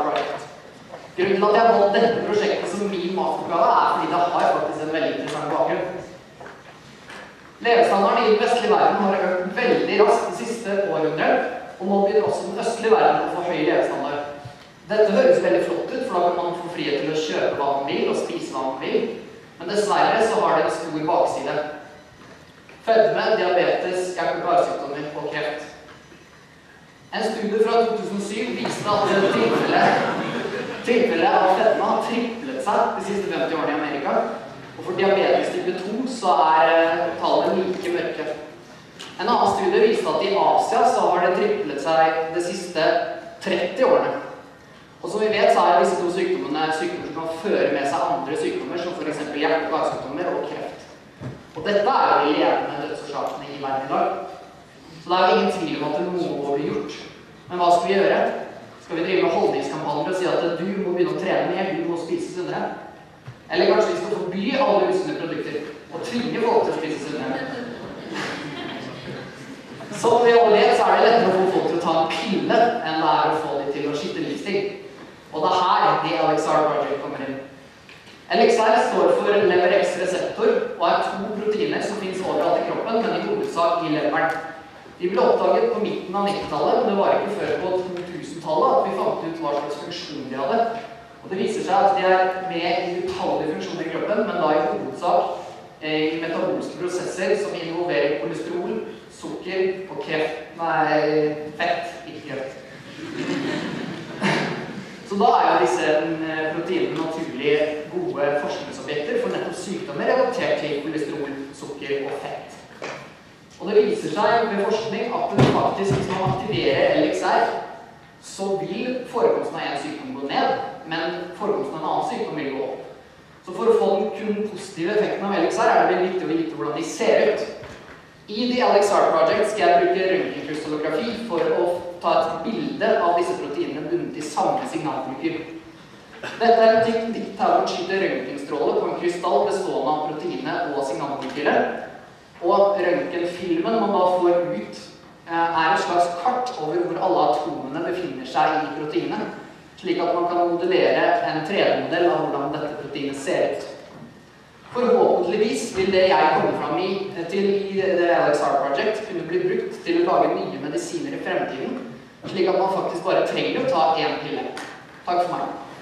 Project. Grunnen til at jeg har valgt dette prosjektet som min masteroppgave fordi det har faktisk en veldig interessant bakgrunn. Levestandarden i den vestlige verden har økt veldig raskt de siste århundrene, og nå begynner også den østlige verden å få høy levestandard. Dette høres veldig flott ut, for da kan man få frihet til å kjøpe hva man vil og spise hva man vil, men dessverre så har det en stor bakside. Fedme, diabetes, hjerte- og karsykdommer og kreft. En studie fra 2007 viste at tilfellet av fedme har triplet seg de siste 50 årene i Amerika, og for diabetes type 2 så tallene like mørke. En annen studie viste at i Asia så har det triplet seg de siste 30 årene. Og som vi vet så disse to sykdommene sykdommer som kan føre med seg andre sykdommer, som for eksempel hjerte- og karsykdommer og kreft. Og dette de ledende dødsårsakene i verden i dag. Så det ingen tvil om at noe må bli gjort. Men hva skal vi gjøre? Skal vi drive med holdningskampanjer og si at du må begynne å trene mer, du må spise sunnere? Eller kanskje vi skal forby alle usunne produkter og tvinge folk til å spise sunnere? Som vi alle vet så det lettere å få folk til å ta en pille enn det å få dem til å skifte livsstil. Og det her The LXR Project kommer inn. LXR står for lever-X-reseptor og to proteiner som finnes overalt i kroppen, men i hovedsak i leveren. De ble oppdaget på midten av 90-tallet, men det var ikke før på 2000-tallet at vi fant ut hva slags funksjon de hadde. Og det viser seg at de med i utallige funksjoner i kroppen, men da i hovedsak i metabolske prosesser som involverer kolesterol, sukker og fett, ikke kreft. Så da jo disse proteinene naturlig gode forskningsobjekter for nettopp sykdommer relatert til kolesterol, sukker og fett. Og det viser seg ved forskning at det faktisk, hvis man aktiverer LXR, så vil forekomsten av en sykdom gå ned, men forekomsten av en annen sykdom vil gå opp. Så for å få den kun positive effekten av LXR det veldig viktig å vite hvordan de ser ut. I The LXR Project skal jeg bruke røntgenkrystallografi for å ta et bilde av disse proteinene bundet i samme signalmolekyl. Dette en teknikk til å skyte røntgenstråler på en krystall bestående av proteinet og signalmolekylet. Og røntgenfilmen man da får ut et slags kart over hvor alle atomene befinner seg i proteinet, slik at man kan modellere en 3D-modell av hvordan dette proteinet ser ut. Forhåpentligvis vil det jeg kommer fram til i The LXR Project kunne bli brukt til å lage nye medisiner i fremtiden, slik at man faktisk bare trenger å ta en pille. Takk for meg.